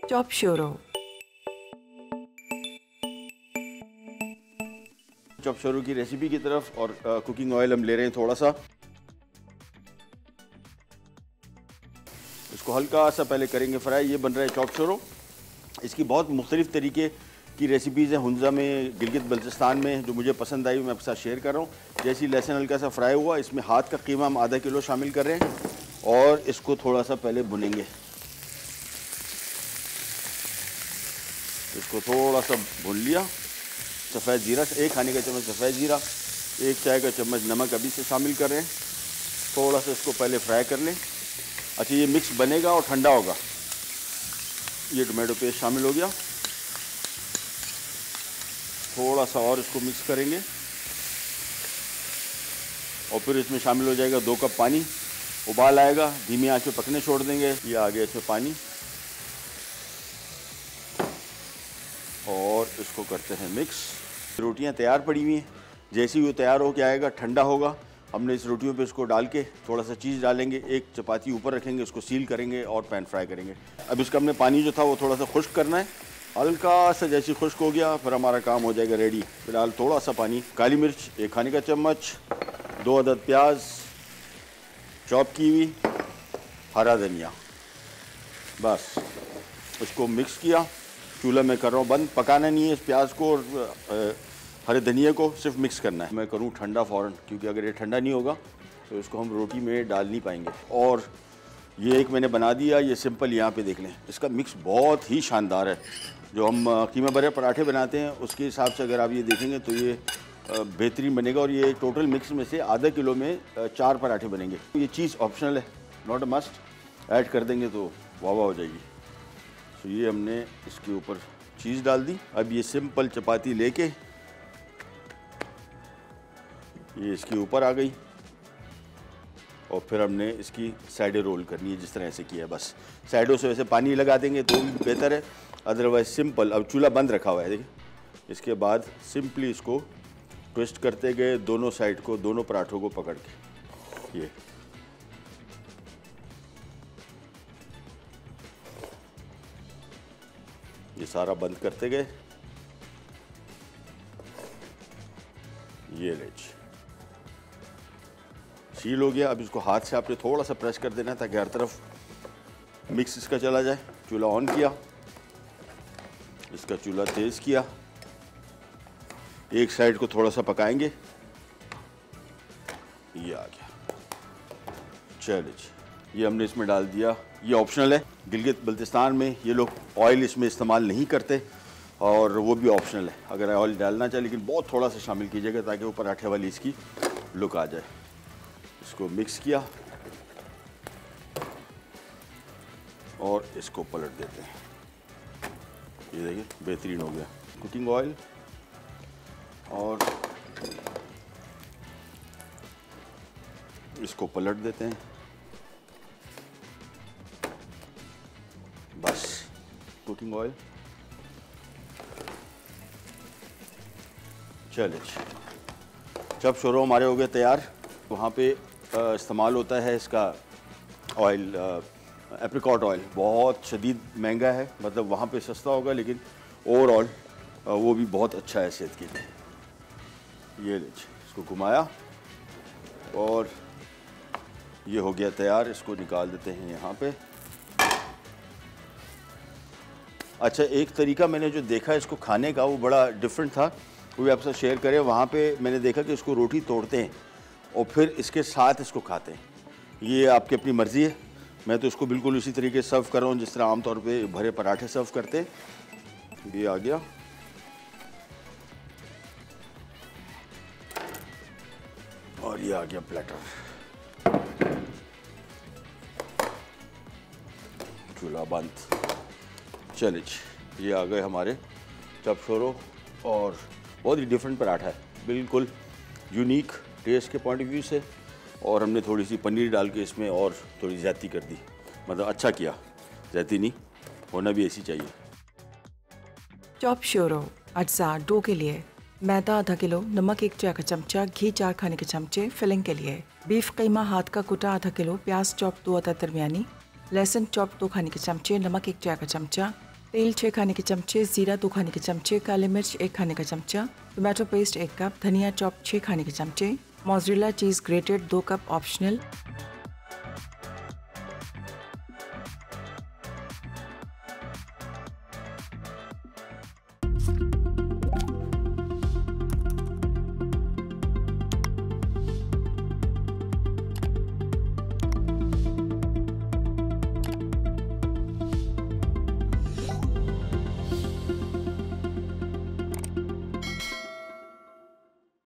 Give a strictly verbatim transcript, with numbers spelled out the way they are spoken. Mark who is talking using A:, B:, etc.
A: Chop शोरो।
B: Chop शोरो की रेसिपी की तरफ और आ, कुकिंग ऑयल हम ले रहे हैं थोड़ा सा। इसको हल्का सा पहले करेंगे फ्राई। ये बन रहा है चॉप शोरो। इसकी बहुत मुख्तलिफ तरीके की रेसिपीज़ हैं हुंज़ा में, गिलगित बल्तिस्तान में, जो मुझे पसंद आई मैं आपके साथ शेयर कर रहा हूँ। जैसे ही लहसुन हल्का सा फ्राई हुआ, इसमें हाथ का कीमा हम आधा किलो शामिल कर रहे हैं और इसको थोड़ा सा पहले भुनेंगे। इसको थोड़ा सा भून लिया। सफ़ेद ज़ीरा, एक खाने का चम्मच सफ़ेद ज़ीरा, एक चाय का चम्मच नमक अभी से शामिल कर रहे हैं। थोड़ा सा इसको पहले फ्राई कर लें। अच्छा, ये मिक्स बनेगा और ठंडा होगा। ये टोमेटो पेस्ट शामिल हो गया। थोड़ा सा और इसको मिक्स करेंगे और फिर इसमें शामिल हो जाएगा दो कप पानी। उबाल आएगा, धीमी आंच पे पकने छोड़ देंगे। ये आ गया इसमें पानी और इसको करते हैं मिक्स। रोटियां तैयार पड़ी हुई हैं। जैसे ही वो तैयार हो के आएगा, ठंडा होगा, हमने इस रोटियों पे इसको डाल के थोड़ा सा चीज़ डालेंगे, एक चपाती ऊपर रखेंगे, उसको सील करेंगे और पैन फ्राई करेंगे। अब इसका हमने पानी जो था वो थोड़ा सा खुश्क करना है। हल्का सा जैसे खुश्क हो गया फिर हमारा काम हो जाएगा रेडी। फिलहाल थोड़ा सा पानी, काली मिर्च एक खाने का चम्मच, दो अदद प्याज चॉप की हुई, हरा धनिया, बस उसको मिक्स किया। चूल्हा मैं कर रहा हूँ बंद। पकाना नहीं है इस प्याज को और हरे धनिया को, सिर्फ मिक्स करना है। मैं करूँ ठंडा फ़ौरन, क्योंकि अगर ये ठंडा नहीं होगा तो इसको हम रोटी में डाल नहीं पाएंगे। और ये एक मैंने बना दिया, ये सिंपल यहाँ पे देख लें। इसका मिक्स बहुत ही शानदार है। जो हम कीमा भरे पराठे बनाते हैं उसके हिसाब से अगर आप ये देखेंगे तो ये बेहतरीन बनेगा। और ये टोटल मिक्स में से आधा किलो में चार पराठे बनेंगे। ये चीज़ ऑप्शनल है, नॉट अ मस्ट। ऐड कर देंगे तो वाह वाह हो जाएगी। तो ये हमने इसके ऊपर चीज़ डाल दी। अब ये सिंपल चपाती लेके ये इसके ऊपर आ गई और फिर हमने इसकी साइडें रोल करनी है जिस तरह से किया है। बस साइडों से वैसे पानी लगा देंगे तो भी बेहतर है, अदरवाइज सिंपल। अब चूल्हा बंद रखा हुआ है, देखिए। इसके बाद सिंपली इसको ट्विस्ट करते गए दोनों साइड को, दोनों पराठों को पकड़ के। ये ये सारा बंद करते गए। ये ले सील हो गया। अब इसको हाथ से आपने थोड़ा सा प्रेस कर देना है ताकि हर तरफ मिक्स इसका चला जाए। चूल्हा ऑन किया, इसका चूल्हा तेज़ किया। एक साइड को थोड़ा सा पकाएंगे। ये आ गया। चलिए जी, ये हमने इसमें डाल दिया। ये ऑप्शनल है। गिलगित बल्तिस्तान में ये लोग ऑयल इसमें इस्तेमाल नहीं करते और वो भी ऑप्शनल है। अगर ऑयल डालना चाहे, लेकिन बहुत थोड़ा सा शामिल कीजिएगा ताकि वो पराठे वाली इसकी लुक आ जाए। इसको मिक्स किया और इसको पलट देते हैं। ये देखिए बेहतरीन हो गया। कुकिंग ऑयल और इसको पलट देते हैं। बस कुकिंग ऑयल। चलिए, जब शोरो हमारे हो गए तैयार। वहाँ पे इस्तेमाल होता है इसका ऑयल, एप्रिकॉट ऑयल। बहुत शदीद महंगा है, मतलब वहाँ पे सस्ता होगा लेकिन ओवरऑल वो भी बहुत अच्छा है सेहत के लिए। ये लीजिए, इसको घुमाया और ये हो गया तैयार। इसको निकाल देते हैं यहाँ पे। अच्छा, एक तरीका मैंने जो देखा इसको खाने का वो बड़ा डिफरेंट था, वो भी आपसे शेयर करें। वहाँ पे मैंने देखा कि इसको रोटी तोड़ते हैं और फिर इसके साथ इसको खाते हैं। ये आपकी अपनी मर्ज़ी है। मैं तो इसको बिल्कुल उसी तरीके से सर्व कर रहा हूँ जिस तरह आमतौर पे भरे पराठे सर्व करते हैं। ये आ गया। और ये आ गया प्लेटर। चूल्हा बंद। चलिए, ये आ गए हमारे चॉप शोरो और बहुत ही डिफरेंट पराठा है, बिल्कुल यूनिक टेस्ट के पॉइंट ऑफ व्यू से। और हमने थोड़ी सी पनीर डाल के इसमें और थोड़ी ज़्यादती कर दी, मतलब अच्छा किया। ज़्यादती नहीं, होना भी ऐसी चाहिए।
A: चॉप शोरो अज्जा डो के लिए मैदा आधा किलो, नमक एक चाय का चमचा, घी चार खाने के चमचे। फिलिंग के लिए बीफ कीमा हाथ का कुटा आधा किलो, प्याज चॉप दो अदद दरमियानी, लहसुन चॉप दो खाने के चमचे, नमक एक चाय का चमचा, तेल छः खाने के चमचे, जीरा दो खाने के चमचे, काली मिर्च एक खाने का चमचा, टोमेटो पेस्ट एक कप, धनिया चॉप छः खाने के चमचे, मोज़रेला चीज़ ग्रेटेड दो कप ऑप्शनल,